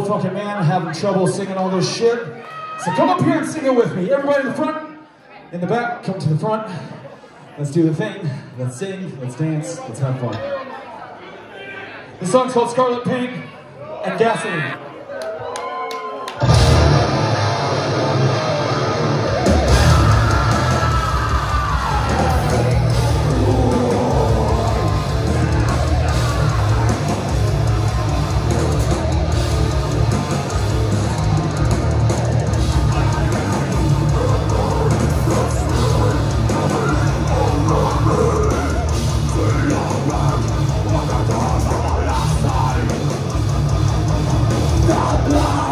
old fucking man having trouble singing all this shit. So come up here and sing it with me. Everybody in the front, in the back, come to the front. Let's do the thing. Let's sing, let's dance, let's have fun. This song's called Scarlet Paint and Gasoline. Wow.